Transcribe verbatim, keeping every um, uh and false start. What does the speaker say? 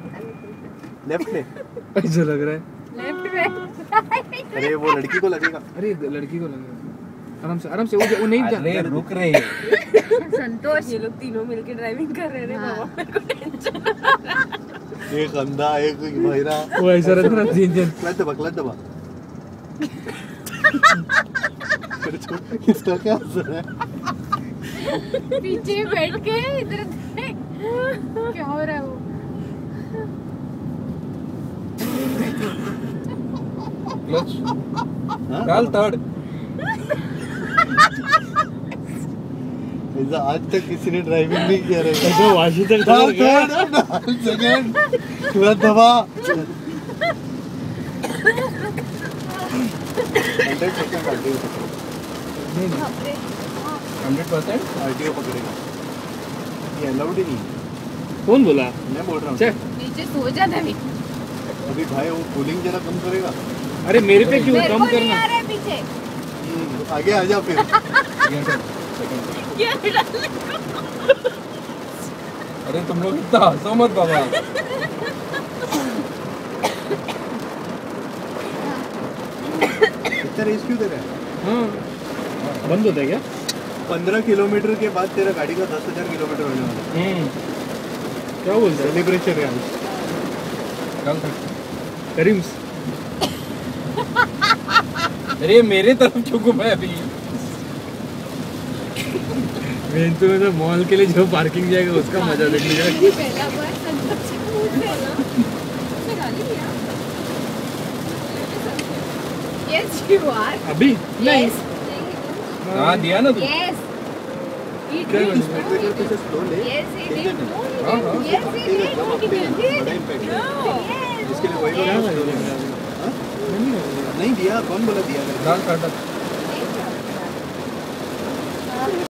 Left में ऐसा लग रहा है लेफ्ट में। अरे वो लड़की को लगेगा। अरे लड़की को लगेगा आराम से आराम से वो, वो नहीं अरे रुक रही है संतोष ये लोग तीनों मिलके ड्राइविंग कर रहे हैं बाबा मेरे को टेंशन एक अंधा एक महिला वो ऐसा रहता ना तीन जन क्लच दबा क्लच दबा इसका क्या असर है पीछे बैठ के इधर देख क्या हो रहा है वो क्लच डाल थर्ड ऐसा आज तक किसी ने ड्राइविंग नहीं किया रे ऐसा वाशी तक डाल थर्ड सेकंड क्लच दबा hundred second RTO hundred percent RTO पकड़ेगा ये अलाउड ही नहीं कौन बोला मैं बोल रहा हूँ नीचे सो जा दबी अभी भाई वो कूलिंग जरा कम करेगा अरे मेरे पे क्यों मेरे कम को नहीं करना आ रहा है पीछे आगे आ जा फिर क्या डालने को अरे तुम लोग इतना हंसो मत बाबा इतना रेस क्यों दे रहा है हाँ बंद होता है क्या पंद्रह किलोमीटर के बाद तेरा गाड़ी का दस हजार किलोमीटर होने वाला है हम्म क्या बोलते हैं सेलिब्रेशन है आज डाल थर्ड करीम्स अरे मेरे तरफ क्यों घुमा है अभी मैं तो मतलब मॉल के लिए जो पार्किंग जाएगा उसका मजा देखने का पहला बार संतोष से पूछ रहे ना उसने गाली दिया यस यू आर अभी नहीं यस हाँ दिया ना तू यस क्या Yes, पीछे स्लो ले yes, he did. हाँ, हाँ। Yes, he did. He did. बड़ा impact है। No. इसके लिए वही क्या बोला लगेगा? हाँ? नहीं दिया कौन बोला दिया डाल थर्ड